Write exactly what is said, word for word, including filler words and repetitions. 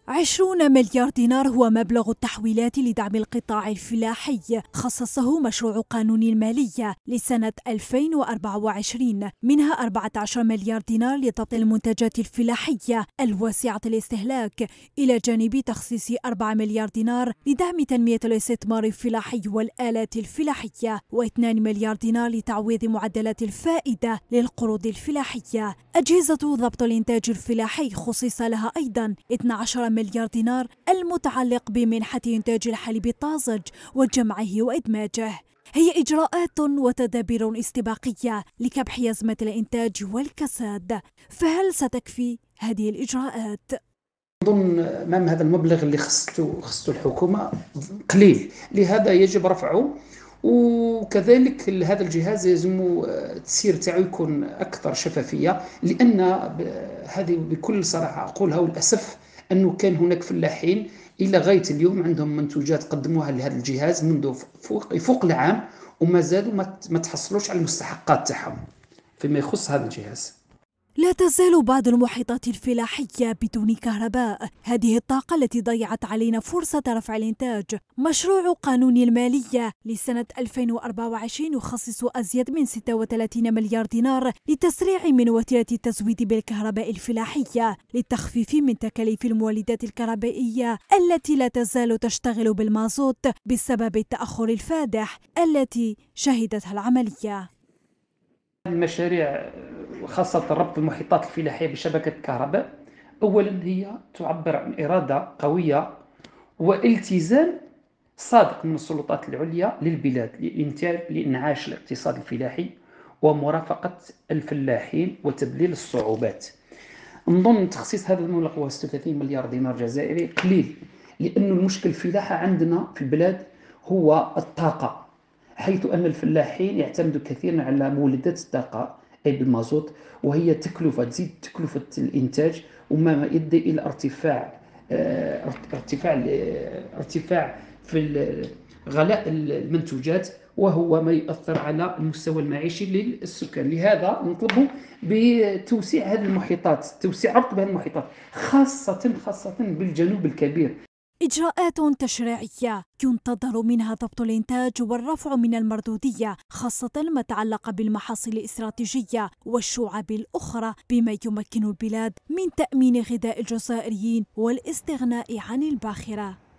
عشرون مليار دينار هو مبلغ التحويلات لدعم القطاع الفلاحي خصصه مشروع قانون المالية لسنة ألفين وأربعة وعشرين، منها أربعة عشر مليار دينار لضبط المنتجات الفلاحية الواسعة الاستهلاك، إلى جانب تخصيص أربعة مليار دينار لدعم تنمية الاستثمار الفلاحي والآلات الفلاحية، واثنين مليار دينار لتعويض معدلات الفائدة للقروض الفلاحية. أجهزة ضبط الإنتاج الفلاحي خصص لها أيضا اثني عشر مليار دينار المتعلق بمنحة إنتاج الحليب الطازج وجمعه وإدماجه. هي إجراءات وتدابير استباقية لكبح أزمة الإنتاج والكساد، فهل ستكفي هذه الإجراءات؟ أظن أمام هذا المبلغ اللي خصته خصته الحكومة قليل، لهذا يجب رفعه، وكذلك هذا الجهاز يلزم التسيير تاعو يكون أكثر شفافية، لأن هذه بكل صراحة أقولها وللأسف أنه كان هناك فلاحين إلى غاية اليوم عندهم منتوجات قدموها لهذا الجهاز منذ فوق, فوق العام وما زالوا ما تحصلوش على المستحقات تاعهم فيما يخص هذا الجهاز. لا تزال بعض المحيطات الفلاحية بدون كهرباء، هذه الطاقة التي ضيعت علينا فرصة رفع الإنتاج. مشروع قانون المالية لسنة ألفين وأربعة وعشرين يخصص أزيد من ستة وثلاثين مليار دينار لتسريع من وتيرة التزويد بالكهرباء الفلاحية، للتخفيف من تكاليف المولدات الكهربائية التي لا تزال تشتغل بالمازوت بسبب التأخر الفادح التي شهدتها العملية. المشاريع خاصة ربط المحيطات الفلاحية بشبكة الكهرباء أولا هي تعبر عن إرادة قوية والتزام صادق من السلطات العليا للبلاد لإنتاج لإنعاش الاقتصاد الفلاحي ومرافقة الفلاحين وتذليل الصعوبات. نظن تخصيص هذا المبلغ هو ستة وثلاثين مليار دينار جزائري قليل، لأن المشكل الفلاحة عندنا في البلاد هو الطاقة، حيث أن الفلاحين يعتمدوا كثيرا على مولدات الطاقة أي بالمازوت، وهي تكلفة تزيد تكلفة الإنتاج وما يؤدي إلى ارتفاع اه ارتفاع ارتفاع في غلاء المنتوجات، وهو ما يؤثر على المستوى المعيشي للسكان. لهذا نطلب بتوسيع هذه المحيطات، توسيع ربط هذه المحيطات خاصة خاصة بالجنوب الكبير. إجراءات تشريعية ينتظر منها ضبط الإنتاج والرفع من المردودية، خاصة ما تعلق بالمحاصيل الاستراتيجية والشعب الأخرى، بما يمكن البلاد من تأمين غذاء الجزائريين والاستغناء عن الباخرة.